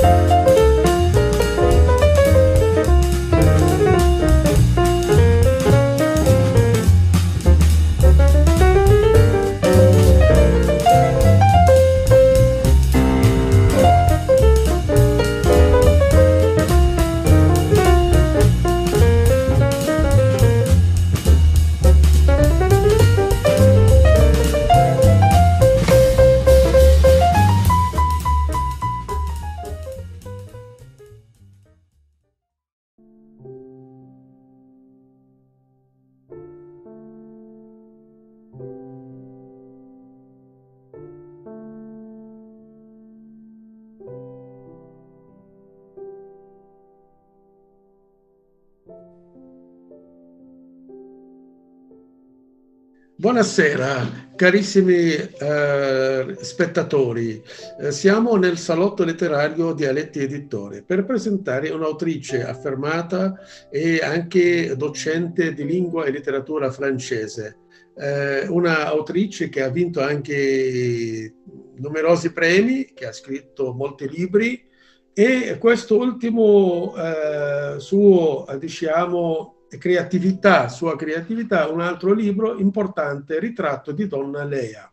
Buonasera, carissimi spettatori. Siamo nel salotto letterario di Aletti Editore per presentare un'autrice affermata e anche docente di lingua e letteratura francese. Una autrice che ha vinto anche numerosi premi, che ha scritto molti libri, e questo ultimo suo, diciamo, sua creatività, un altro libro importante, Ritratto di donna Lea.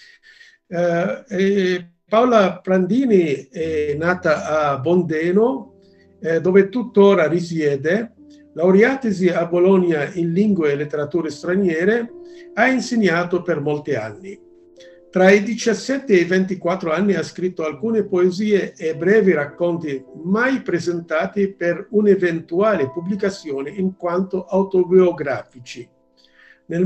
Paola Prandini è nata a Bondeno, dove tuttora risiede. Laureatasi a Bologna in lingue e letterature straniere, ha insegnato per molti anni. Tra i 17 e i 24 anni ha scritto alcune poesie e brevi racconti mai presentati per un'eventuale pubblicazione in quanto autobiografici. Nel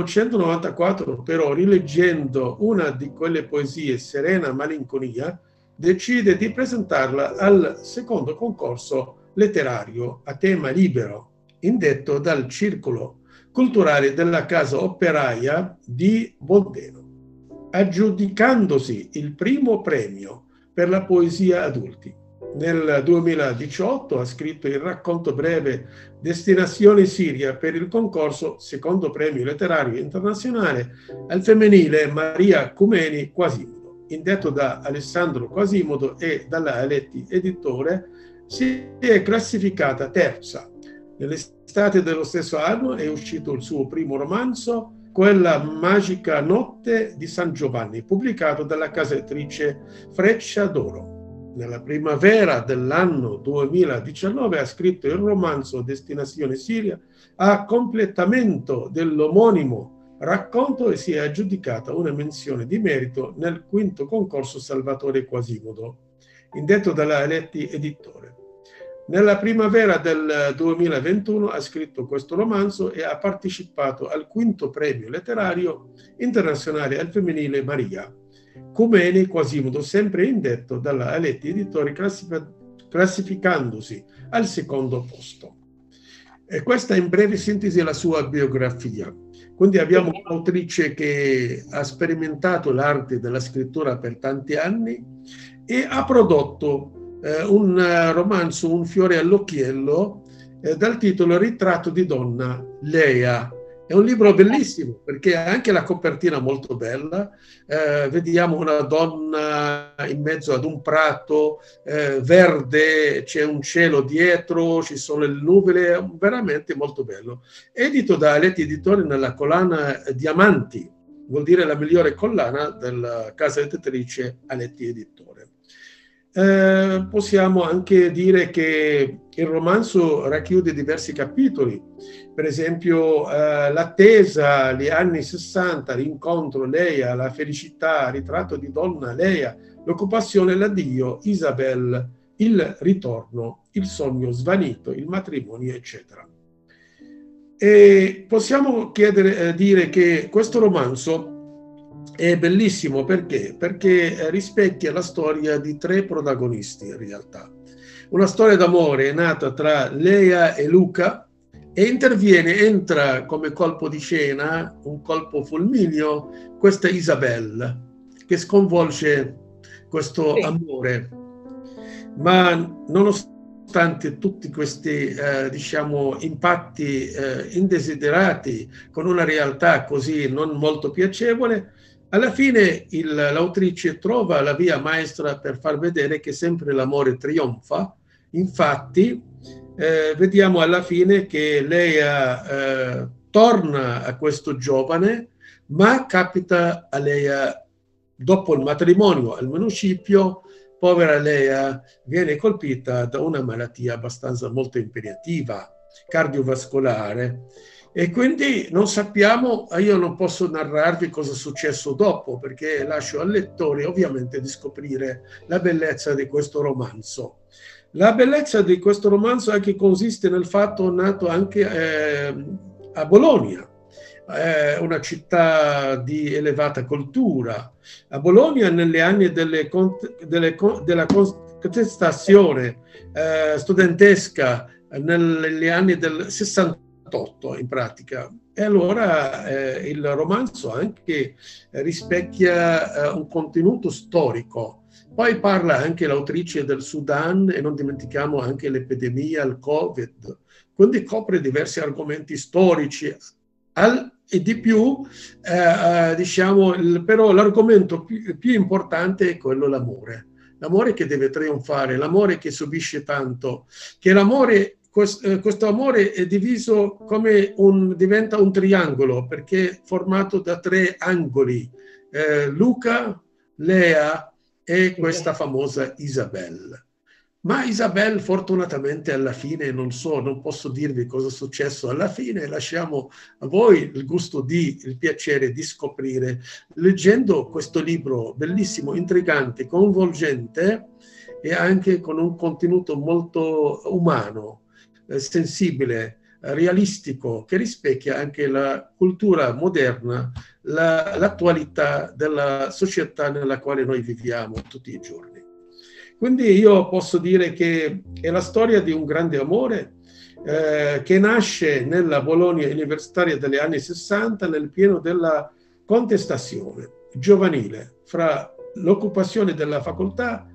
1994, però, rileggendo una di quelle poesie, Serena Malinconia, decide di presentarla al secondo concorso letterario a tema libero, indetto dal Circolo Culturale della Casa Operaia di Bondeno, aggiudicandosi il primo premio per la poesia adulti. Nel 2018 ha scritto il racconto breve Destinazione Siria per il concorso secondo premio letterario internazionale al femminile Maria Cumeni Quasimodo, indetto da Alessandro Quasimodo e dalla Aletti Editore. Si è classificata terza. Nell'estate dello stesso anno è uscito il suo primo romanzo, Quella magica notte di San Giovanni, pubblicato dalla casa editrice Freccia d'Oro. Nella primavera dell'anno 2019 ha scritto il romanzo Destinazione Siria a completamento dell'omonimo racconto e si è aggiudicata una menzione di merito nel quinto concorso Salvatore Quasimodo, indetto dalla Aletti Editore. Nella primavera del 2021 ha scritto questo romanzo e ha partecipato al quinto premio letterario internazionale al femminile Maria Cumeni Quasimodo, sempre indetto dalla Aletti Editori, classificandosi al secondo posto. E questa in breve sintesi è la sua biografia. Quindi abbiamo un'autrice che ha sperimentato l'arte della scrittura per tanti anni e ha prodotto un romanzo, Un fiore all'occhiello, dal titolo Ritratto di donna Lea. È un libro bellissimo perché ha anche la copertina molto bella. Vediamo una donna in mezzo ad un prato verde, c'è un cielo dietro, ci sono le nuvole, è veramente molto bello. Edito da Aletti Editori nella collana Diamanti, vuol dire la migliore collana della casa editrice Aletti Editore. Possiamo anche dire che il romanzo racchiude diversi capitoli, per esempio l'attesa, gli anni 60, l'incontro, Lea, la felicità, ritratto di donna, Lea, l'occupazione, l'addio, Isabel, il ritorno, il sogno svanito, il matrimonio, eccetera. E possiamo dire che questo romanzo è bellissimo perché rispecchia la storia di tre protagonisti in realtà. Una storia d'amore nata tra Lea e Luca e entra come colpo di scena, un colpo fulmineo, questa Isabel che sconvolge questo amore. Ma nonostante tutti questi diciamo impatti indesiderati con una realtà così non molto piacevole, Alla fine l'autrice trova la via maestra per far vedere che sempre l'amore trionfa. Infatti, vediamo alla fine che lei torna a questo giovane, ma capita a lei, dopo il matrimonio al municipio, povera Lea viene colpita da una malattia abbastanza molto impegnativa, cardiovascolare, e quindi non sappiamo, io non posso narrarvi cosa è successo dopo, perché lascio al lettore ovviamente di scoprire la bellezza di questo romanzo. La bellezza di questo romanzo anche consiste nel fatto nato anche a Bologna, una città di elevata cultura. A Bologna, negli anni della contestazione studentesca, negli anni del 68 in pratica. E allora il romanzo anche rispecchia un contenuto storico. Poi parla anche l'autrice del Sudan, e non dimentichiamo anche l'epidemia, il Covid, quindi copre diversi argomenti storici. E di più, diciamo, però l'argomento più importante è quello l'amore che deve trionfare, l'amore che subisce tanto, che l'amore, questo amore è diviso come diventa un triangolo, perché è formato da 3 angoli, Luca, Lea e questa famosa Isabelle. Ma Isabelle, fortunatamente, alla fine, non so, non posso dirvi cosa è successo alla fine, lasciamo a voi il piacere di scoprire, leggendo questo libro bellissimo, intrigante, coinvolgente e anche con un contenuto molto umano, sensibile, realistico, che rispecchia anche la cultura moderna, l'attualità della società nella quale noi viviamo tutti i giorni. Quindi io posso dire che è la storia di un grande amore che nasce nella Bologna universitaria degli anni 60, nel pieno della contestazione giovanile fra l'occupazione delle facoltà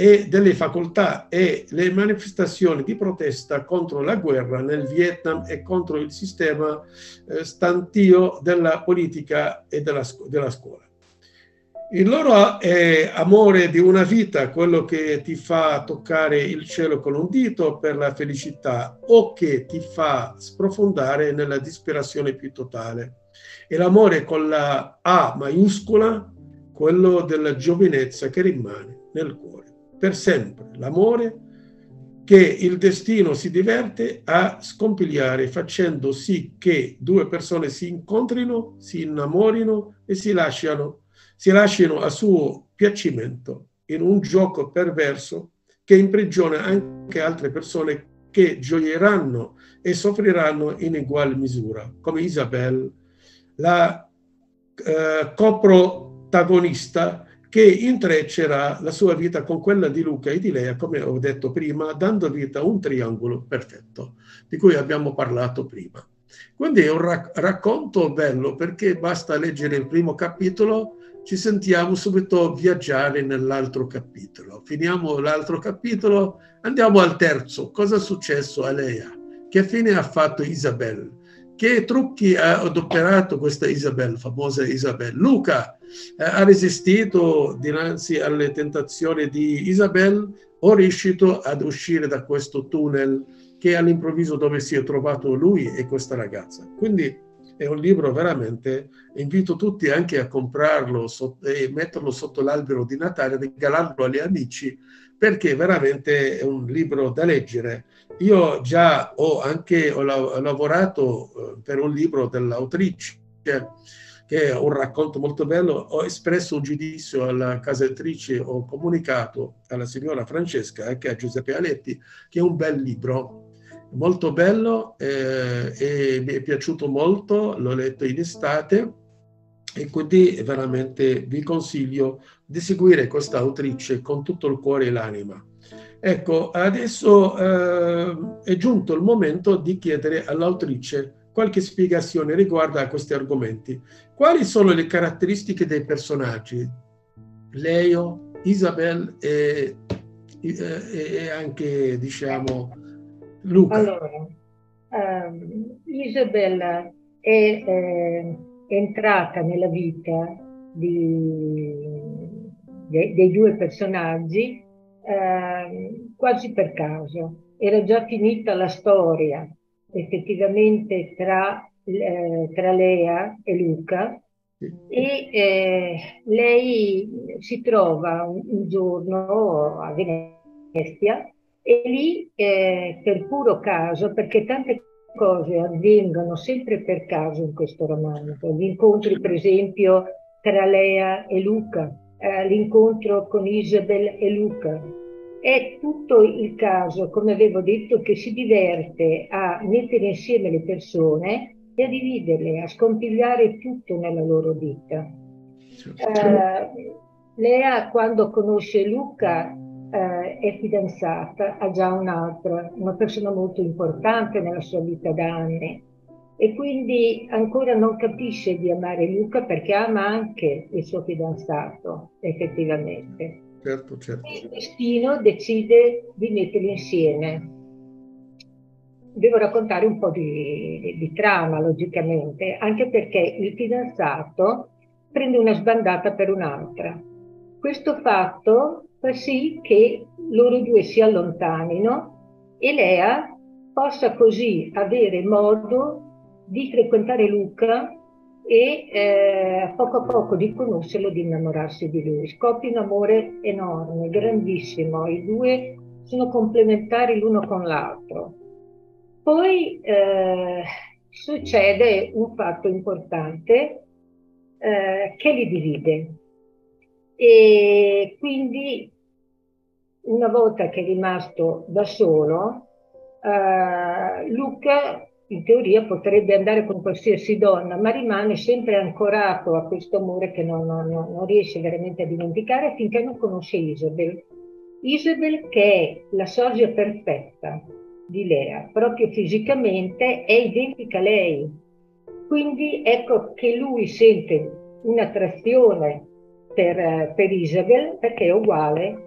e le manifestazioni di protesta contro la guerra nel Vietnam e contro il sistema stantio della politica e della scuola. Il loro amore di una vita, quello che ti fa toccare il cielo con un dito per la felicità o che ti fa sprofondare nella disperazione più totale. E l'amore con la A maiuscola, quello della giovinezza che rimane nel cuore. Per sempre l'amore che il destino si diverte a scompigliare facendo sì che 2 persone si incontrino, si innamorino e si lasciano a suo piacimento in un gioco perverso che imprigiona anche altre persone che gioieranno e soffriranno in uguale misura, come Isabelle, la coprotagonista che intreccerà la sua vita con quella di Luca e di Lea, come ho detto prima, dando vita a un triangolo perfetto, di cui abbiamo parlato prima. Quindi è un racconto bello, perché basta leggere il primo capitolo, ci sentiamo subito viaggiare nell'altro capitolo. Finiamo l'altro capitolo, andiamo al terzo. Cosa è successo a Lea? Che fine ha fatto Isabelle? Che trucchi ha adoperato questa Isabelle, famosa Isabelle? Luca ha resistito dinanzi alle tentazioni di Isabelle o è riuscito ad uscire da questo tunnel che all'improvviso dove si è trovato lui e questa ragazza? Quindi è un libro veramente, invito tutti anche a comprarlo e metterlo sotto l'albero di Natale, regalarlo agli amici, perché veramente è un libro da leggere. Io già ho lavorato per un libro dell'autrice, che è un racconto molto bello, ho espresso un giudizio alla casa editrice, ho comunicato alla signora Francesca e anche a Giuseppe Aletti che è un bel libro, molto bello, e mi è piaciuto molto, l'ho letto in estate e quindi veramente vi consiglio di seguire questa autrice con tutto il cuore e l'anima. Ecco, adesso è giunto il momento di chiedere all'autrice qualche spiegazione riguardo a questi argomenti. Quali sono le caratteristiche dei personaggi? Leo, Isabelle e anche, diciamo, Luca. Allora, Isabella è entrata nella vita dei due personaggi, quasi per caso. Era già finita la storia effettivamente tra Lea e Luca, e lei si trova un giorno a Venezia, e lì per puro caso, perché tante cose avvengono sempre per caso in questo romanzo, gli incontri per esempio tra Lea e Luca, l'incontro con Isabel e Luca. È tutto il caso, come avevo detto, che si diverte a mettere insieme le persone e a dividerle, a scompigliare tutto nella loro vita. Lea, quando conosce Luca, è fidanzata, ha già un'altra, una persona molto importante nella sua vita da anni, e quindi ancora non capisce di amare Luca perché ama anche il suo fidanzato, effettivamente. Certo, certo. Il destino decide di metterli insieme. Devo raccontare un po' di trama, logicamente, anche perché il fidanzato prende una sbandata per un'altra. Questo fatto fa sì che loro due si allontanino e Lea possa così avere modo di frequentare Luca e a poco di conoscerlo, di innamorarsi di lui. Scoppia un amore enorme, grandissimo. I due sono complementari l'uno con l'altro. Poi succede un fatto importante che li divide, e quindi una volta che è rimasto da solo, Luca in teoria potrebbe andare con qualsiasi donna, ma rimane sempre ancorato a questo amore che non riesce veramente a dimenticare finché non conosce Isabel. Isabel, che è la sosia perfetta di Lea, proprio fisicamente è identica a lei. Quindi ecco che lui sente un'attrazione per Isabel perché è uguale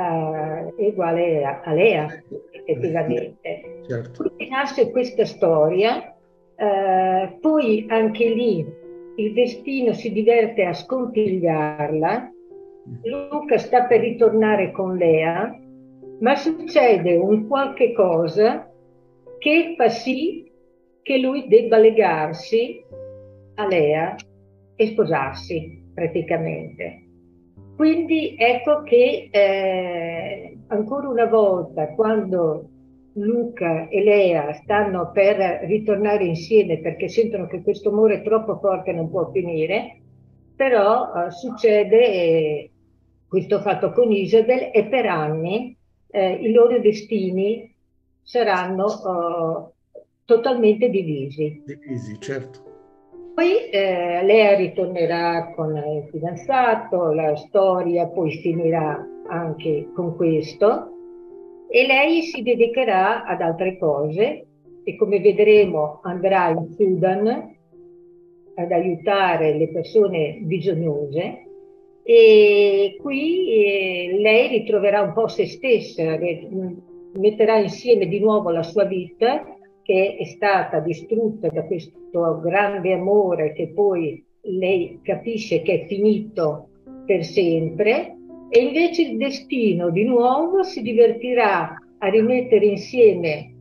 a Lea, effettivamente. Certo. Quindi nasce questa storia, poi anche lì il destino si diverte a scompigliarla. Luca sta per ritornare con Lea, ma succede un qualche cosa che fa sì che lui debba legarsi a Lea e sposarsi praticamente. Quindi ecco che ancora una volta, quando Luca e Lea stanno per ritornare insieme perché sentono che questo amore è troppo forte e non può finire, però succede questo fatto con Isabel, e per anni i loro destini saranno totalmente divisi. Divisi, certo. Poi Lea ritornerà con il fidanzato, la storia poi finirà anche con questo, e lei si dedicherà ad altre cose e, come vedremo, andrà in Sudan ad aiutare le persone bisognose, e qui lei ritroverà un po' se stessa, metterà insieme di nuovo la sua vita che è stata distrutta da questo grande amore che poi lei capisce che è finito per sempre, e invece il destino di nuovo si divertirà a rimettere insieme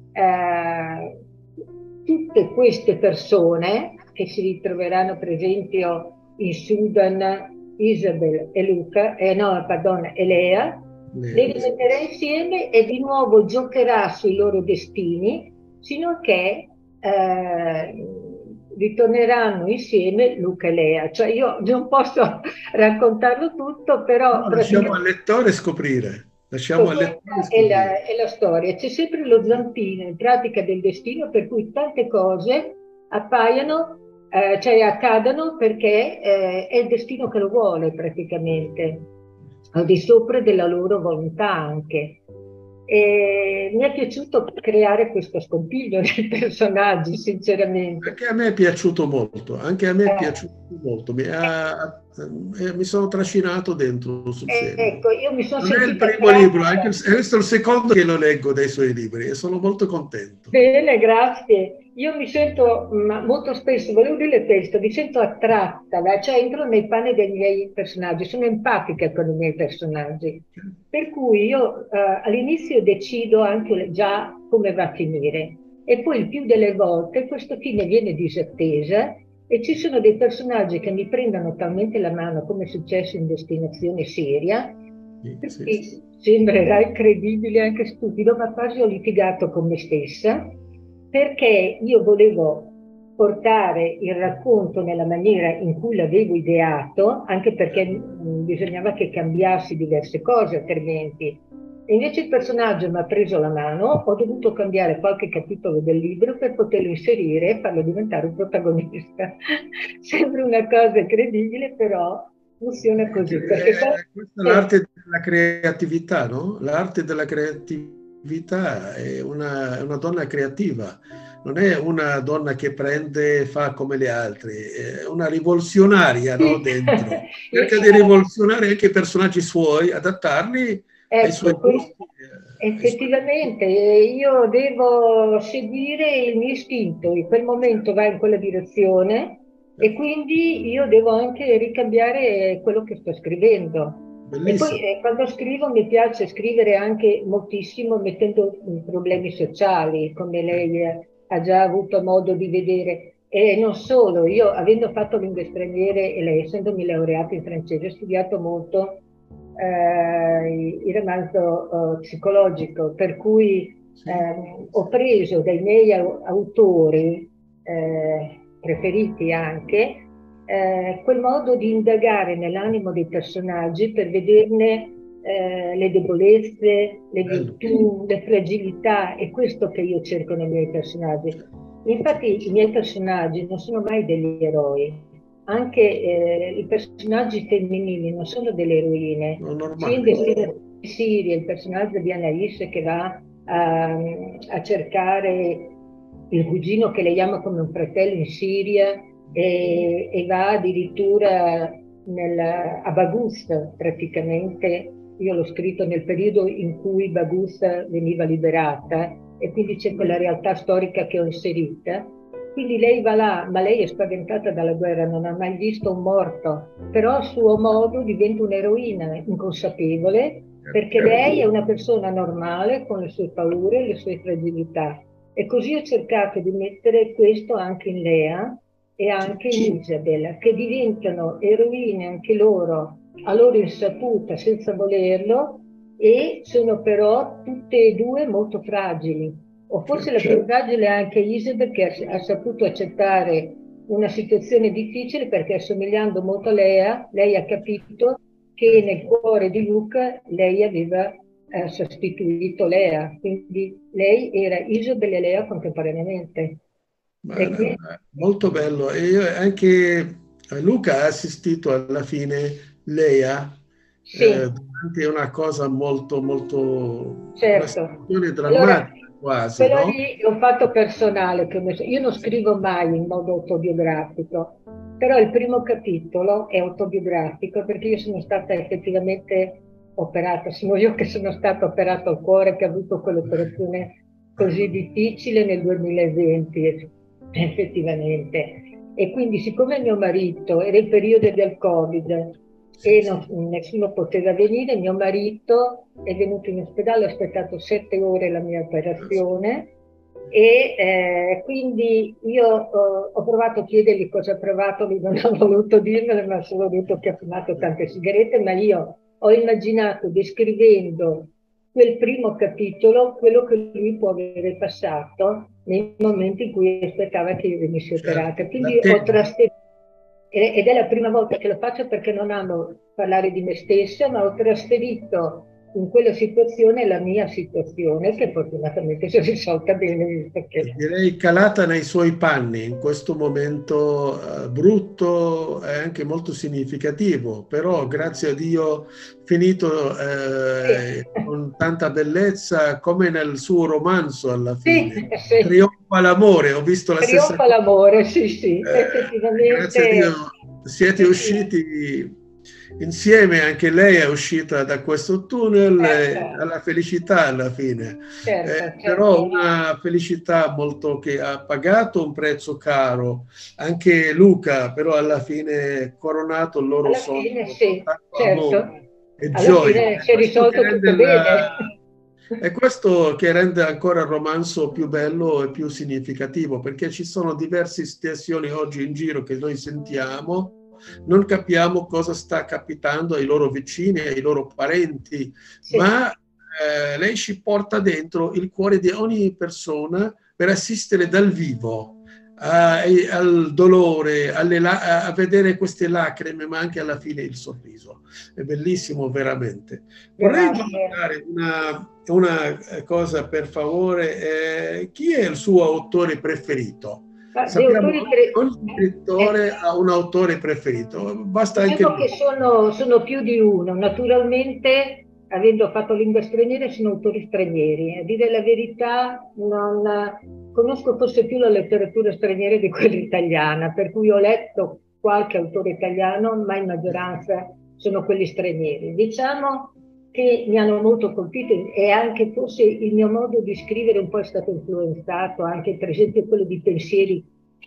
tutte queste persone che si ritroveranno per esempio in Sudan, Isabel e Luca, no, pardon, e Lea, le rimetterà insieme e di nuovo giocherà sui loro destini, sino a che ritorneranno insieme Luca e Lea. Cioè io non posso raccontarlo tutto, però No, lasciamo al lettore scoprire. Lasciamo al lettore questa è scoprire. è la storia. C'è sempre lo zampino in pratica del destino, per cui tante cose appaiono, cioè accadono perché è il destino che lo vuole praticamente, al di sopra della loro volontà anche. E mi è piaciuto creare questo scompiglio dei personaggi, sinceramente. Anche a me è piaciuto molto, anche a me è Eh, piaciuto molto. Mi sono trascinato dentro sul serio. ecco, io mi sono Non è il sentita primo libro, anche tratta. questo è il secondo che lo leggo dei suoi libri e sono molto contento. Bene, grazie. io mi sento, ma molto spesso, volevo dire questo, mi sento attratta, cioè entro nei panni dei miei personaggi, sono empatica con i miei personaggi. Per cui io all'inizio decido anche già come va a finire e poi il più delle volte questo fine viene disattesa e ci sono dei personaggi che mi prendono talmente la mano, come è successo in Destinazione Siria, che sembrerà incredibile, anche stupido, ma quasi ho litigato con me stessa perché io volevo portare il racconto nella maniera in cui l'avevo ideato, anche perché bisognava che cambiassi diverse cose altrimenti. E invece il personaggio mi ha preso la mano, ho dovuto cambiare qualche capitolo del libro per poterlo inserire e farlo diventare un protagonista. Sembra una cosa incredibile, però funziona così. Questa è l'arte della creatività, no? L'arte della creatività è una donna creativa, non è una donna che prende e fa come le altre, è una rivoluzionaria, no? Dentro. Cerca di rivoluzionare anche i personaggi suoi, adattarli ai suoi gusti. Effettivamente, io devo seguire il mio istinto, in quel momento va in quella direzione e quindi io devo anche ricambiare quello che sto scrivendo. Bellissimo. E poi quando scrivo mi piace scrivere anche moltissimo mettendo problemi sociali, come lei ha già avuto modo di vedere. E non solo, io avendo fatto lingue straniere e lei essendomi laureata in francese ho studiato molto il romanzo psicologico, per cui ho preso dai miei autori preferiti anche quel modo di indagare nell'animo dei personaggi per vederne le debolezze, le virtù, le fragilità, è questo che io cerco nei miei personaggi. Infatti i miei personaggi non sono mai degli eroi, anche i personaggi femminili non sono delle eroine. Sia in Destinazione Siria, il personaggio di Anais che va a cercare il cugino che lei ama come un fratello in Siria e va addirittura a Baghouz praticamente. Io l'ho scritto nel periodo in cui Baghouz veniva liberata e quindi c'è quella realtà storica che ho inserita. Quindi lei va là, ma lei è spaventata dalla guerra, non ha mai visto un morto, però a suo modo diventa un'eroina inconsapevole perché lei è una persona normale con le sue paure e le sue fragilità. E così ho cercato di mettere questo anche in Lea e anche in Isabella, che diventano eroine anche loro a loro insaputa, senza volerlo, e sono però tutte e due molto fragili. O forse la più fragile è anche Isabel, che ha saputo accettare una situazione difficile perché assomigliando molto a Lea, lei ha capito che nel cuore di Luca lei aveva sostituito Lea, quindi lei era Isabel e Lea contemporaneamente. Quindi... Molto bello. E anche Luca ha assistito alla fine Lea durante una cosa molto, molto... Certo. Una situazione drammatica. Quasi, quello no? lì è un fatto personale, io non scrivo mai in modo autobiografico, però il primo capitolo è autobiografico perché io sono stata effettivamente operata, sono io che sono stata operata al cuore, che ho avuto quell'operazione così difficile nel 2020, effettivamente. E quindi siccome mio marito era il periodo del Covid, e nessuno poteva venire, mio marito è venuto in ospedale, ho aspettato 7 ore la mia operazione e quindi io ho provato a chiedergli cosa ha provato, lui non ha voluto dirmelo, ma solo detto che ha fumato tante sigarette, ma io ho immaginato descrivendo quel primo capitolo quello che lui può avere passato nei momenti in cui aspettava che io venissi operata. Quindi ho trasferito. Ed è la prima volta che lo faccio perché non amo parlare di me stessa, ma ho trasferito in quella situazione la mia situazione, che fortunatamente si è risolta bene. Perché... Direi calata nei suoi panni in questo momento brutto e anche molto significativo, però grazie a Dio finito con tanta bellezza, come nel suo romanzo alla fine. Sì. Trionfa l'amore, ho visto la stessa cosa. Trionfa l'amore, sì, effettivamente. Grazie a Dio siete usciti Insieme anche lei è uscita da questo tunnel Certo, alla felicità alla fine. certo, Però certo. una felicità molto che ha pagato un prezzo caro. Anche Luca, però alla fine coronato il loro Alla sogno fine con sì, tanto amore certo. e Alla gioia. fine si è risolto tutto bene. È questo che rende ancora il romanzo più bello e più significativo, perché ci sono diverse situazioni oggi in giro che noi sentiamo, non capiamo cosa sta capitando ai loro vicini, ai loro parenti, Sì, ma lei ci porta dentro il cuore di ogni persona per assistere dal vivo al dolore, a vedere queste lacrime, ma anche alla fine il sorriso. È bellissimo veramente. Vorrei grazie. domandare una cosa per favore. Chi è il suo autore preferito? Ma di Sappiamo autori che ogni scrittore eh, ha un autore preferito, basta anche diciamo il che nome. sono più di uno. Naturalmente, avendo fatto lingue straniere, sono autori stranieri. A dire la verità, non conosco forse più la letteratura straniera di quella italiana, per cui ho letto qualche autore italiano, ma in maggioranza sono quelli stranieri. Diciamo che mi hanno molto colpito e anche forse il mio modo di scrivere un po' è stato influenzato anche per esempio quello di pensieri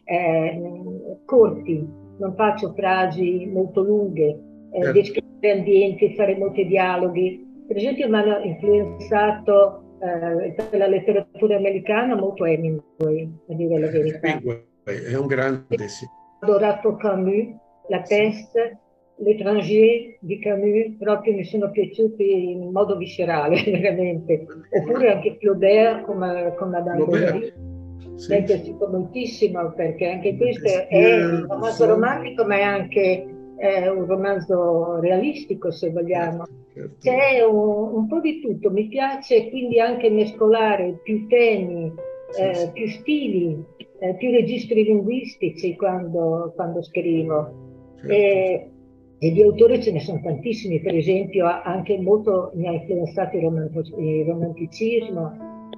corti, non faccio frasi molto lunghe, Certo. descrivere ambienti, fare molti dialoghi. Per esempio mi hanno influenzato per la letteratura americana molto Hemingway, a dire la verità. Hemingway è un grande, sì. Ho adorato Camus, La Sì. Peste, L'étranger di Camus, proprio mi sono piaciuti in modo viscerale, veramente. Oppure anche Flaubert con Madame Flaubert, Bovary. Mi è sì, sì. piaciuto moltissimo perché anche questo è un Montesquieu, romanzo Rousseau, romantico, ma è anche un romanzo realistico, se vogliamo. certo, certo. C'è un po' di tutto, mi piace quindi anche mescolare più temi, Sì, sì, più stili, più registri linguistici quando scrivo. certo. E, e di autori ce ne sono tantissimi, per esempio anche molto mi ha influenzato il romanticismo.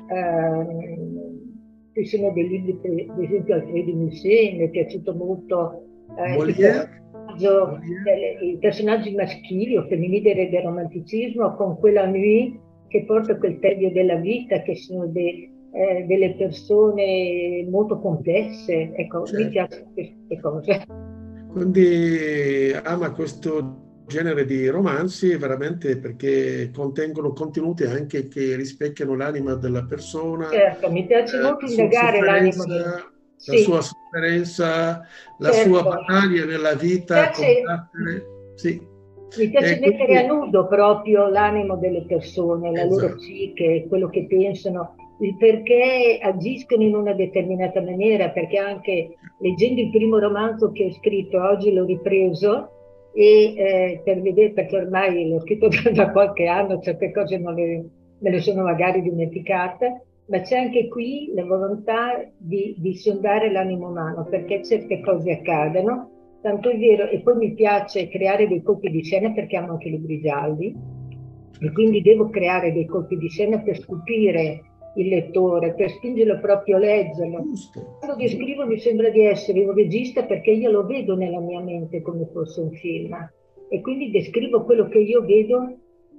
Ci sono dei libri, per esempio Alfredo Musset, mi è piaciuto molto Molière, Molière, i personaggi maschili o femminili del romanticismo con quella nuit che porta quel taglio della vita, che sono delle persone molto complesse. Ecco, mi certo. piacciono queste cose. Quindi ama questo genere di romanzi veramente perché contengono contenuti anche che rispecchiano l'anima della persona, Certo, mi piace molto la sua indagare l'animo del... sofferenza, la Sì, sua sofferenza, la sua certo. battaglia nella Mi vita, piace, combattere. Sì. mi piace E mettere a quindi, nudo proprio l'animo delle persone, la loro esatto. psiche, quello che pensano, il perché agiscono in una determinata maniera, perché anche leggendo il primo romanzo che ho scritto, oggi l'ho ripreso, e per vedere, perché ormai l'ho scritto da qualche anno, certe cose me le sono magari dimenticate, ma c'è anche qui la volontà di sondare l'animo umano, perché certe cose accadono. Tanto è vero, e poi mi piace creare dei colpi di scena perché amo anche i libri gialli e Certo. quindi devo creare dei colpi di scena per stupire il lettore, per spingerlo proprio a leggerlo. Giusto, Quando giusto. descrivo mi sembra di essere un regista perché io lo vedo nella mia mente come fosse un film e quindi descrivo quello che io vedo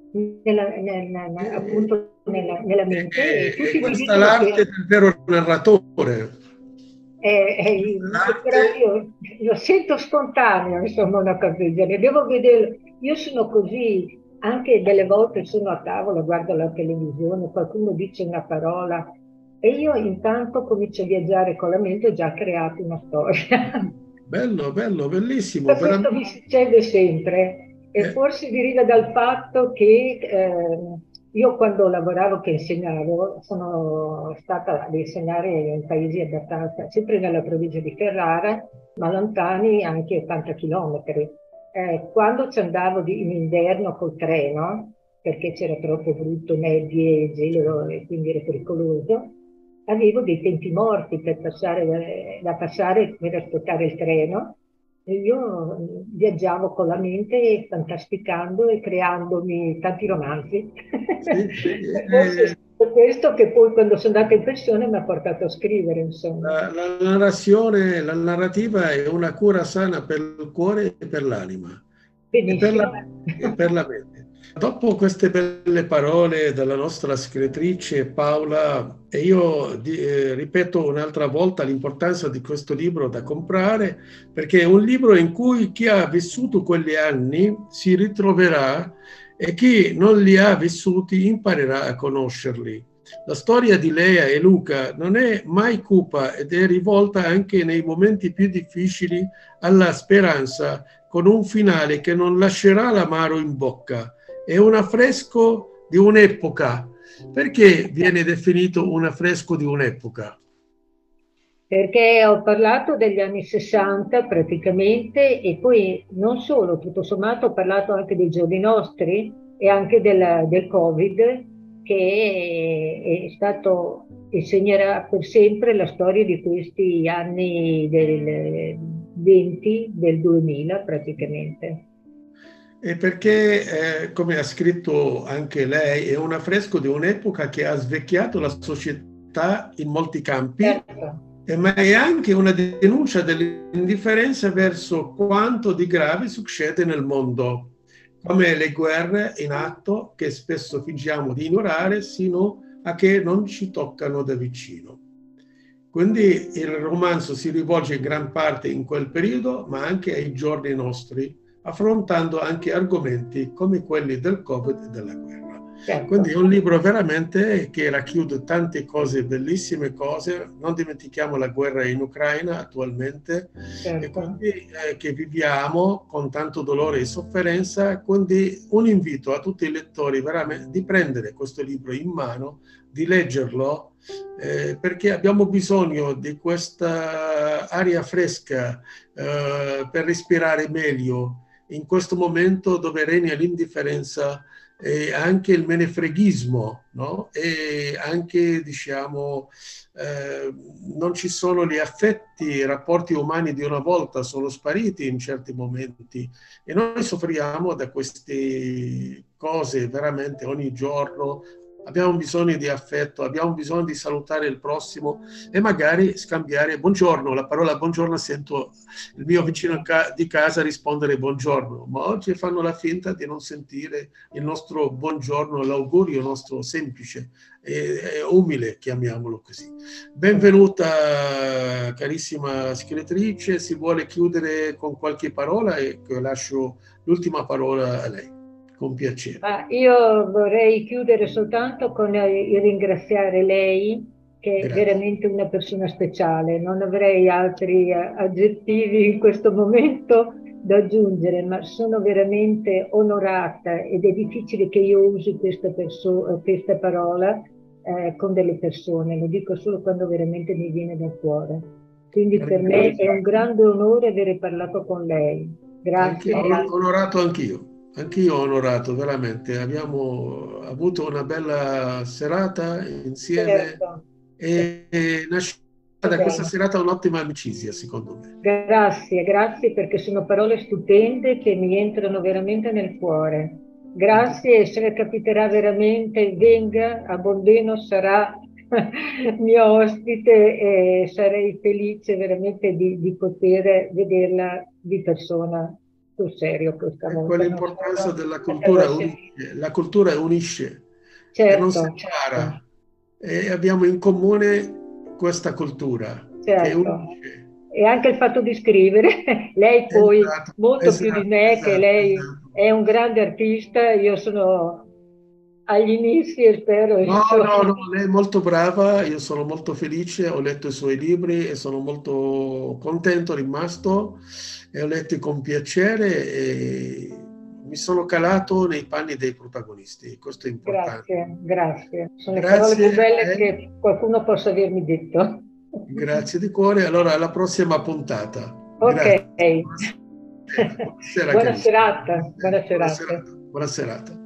E, appunto nella mente e e tutti mi questa è dicono l'arte che del vero narratore. è L'arte, proprio, lo sento spontaneo, insomma, una cosa del genere. Devo vedere, io sono così, anche delle volte sono a tavola, guardo la televisione, qualcuno dice una parola e io intanto comincio a viaggiare con la mente e ho già creato una storia. bello, bello, bellissimo, Questo veramente. mi succede sempre e Eh, forse deriva dal fatto che io quando lavoravo che insegnavo sono stata ad insegnare in paesi abbastanza, sempre nella provincia di Ferrara, ma lontani anche 80 chilometri. Quando ci andavo in inverno col treno, perché c'era troppo brutto, nebbie, gelo e quindi era pericoloso, avevo dei tempi morti per passare, da passare per aspettare il treno e io viaggiavo con la mente, fantasticando e creandomi tanti romanzi. sì, sì, E forse è stato questo che poi quando sono andata in pensione mi ha portato a scrivere, insomma. la narrazione, la narrativa è una cura sana per il cuore e per l'anima. Benissimo. E per la mente. Dopo queste belle parole dalla nostra scrittrice Paola, e io ripeto un'altra volta l'importanza di questo libro da comprare, perché è un libro in cui chi ha vissuto quegli anni si ritroverà e chi non li ha vissuti imparerà a conoscerli. La storia di Lea e Luca non è mai cupa ed è rivolta anche nei momenti più difficili alla speranza, con un finale che non lascerà l'amaro in bocca. È un affresco di un'epoca. Perché viene definito un affresco di un'epoca? Perché ho parlato degli anni 60 praticamente e poi non solo, tutto sommato ho parlato anche dei giorni nostri e anche del Covid che è stato e segnerà per sempre la storia di questi anni del 20, del 2000 praticamente. E perché, come ha scritto anche lei, è un affresco di un'epoca che ha svecchiato la società in molti campi, Certo. ma è anche una denuncia dell'indifferenza verso quanto di grave succede nel mondo, come le guerre in atto che spesso fingiamo di ignorare sino a che non ci toccano da vicino. Quindi il romanzo si rivolge in gran parte in quel periodo, ma anche ai giorni nostri, affrontando anche argomenti come quelli del Covid e della guerra. Certo. Quindi è un libro veramente che racchiude tante cose, bellissime cose. Non dimentichiamo la guerra in Ucraina attualmente, Certo. e quindi che viviamo con tanto dolore e sofferenza. Quindi un invito a tutti i lettori veramente di prendere questo libro in mano, di leggerlo, perché abbiamo bisogno di questa aria fresca per respirare meglio in questo momento dove regna l'indifferenza e anche il menefreghismo, no? E anche, diciamo, non ci sono gli affetti, i rapporti umani di una volta, sono spariti in certi momenti e noi soffriamo da queste cose veramente ogni giorno. Abbiamo bisogno di affetto, abbiamo bisogno di salutare il prossimo e magari scambiare buongiorno. La parola buongiorno, sento il mio vicino di casa rispondere buongiorno, ma oggi fanno la finta di non sentire il nostro buongiorno, l'augurio nostro semplice e umile, chiamiamolo così. Benvenuta carissima scrittrice, si vuole chiudere con qualche parola e lascio l'ultima parola a lei. Con piacere. Io vorrei chiudere soltanto con il ringraziare lei, che è veramente una persona speciale. Non avrei altri aggettivi in questo momento da aggiungere, ma sono veramente onorata ed è difficile che io usi questa parola con delle persone, lo dico solo quando veramente mi viene dal cuore. Quindi per me è un grande onore avere parlato con lei. Grazie. Onorato anch'io. Anch'io ho onorato, veramente. Abbiamo avuto una bella serata insieme, certo. e nasce da questa serata un'ottima amicizia, secondo me. Grazie, grazie perché sono parole stupende che mi entrano veramente nel cuore. Grazie, e se capiterà veramente, venga a Boldeno, sarà mio ospite e sarei felice veramente di poter vederla di persona sul serio questa volta. Quell'importanza della cultura unisce, la cultura unisce, certo, e non separa. E abbiamo in comune questa cultura che unisce. E anche il fatto di scrivere, lei poi molto più di me, che lei è un grande artista, io sono agli inizi e spero. No, lei è molto brava, io sono molto felice, ho letto i suoi libri e sono molto contento, rimasto, e ho letto con piacere e mi sono calato nei panni dei protagonisti, questo è importante. Grazie. Sono le parole più belle che qualcuno possa avermi detto. Grazie di cuore, allora alla prossima puntata. Ok. Buona serata. Buona serata. Buona serata. Buona serata.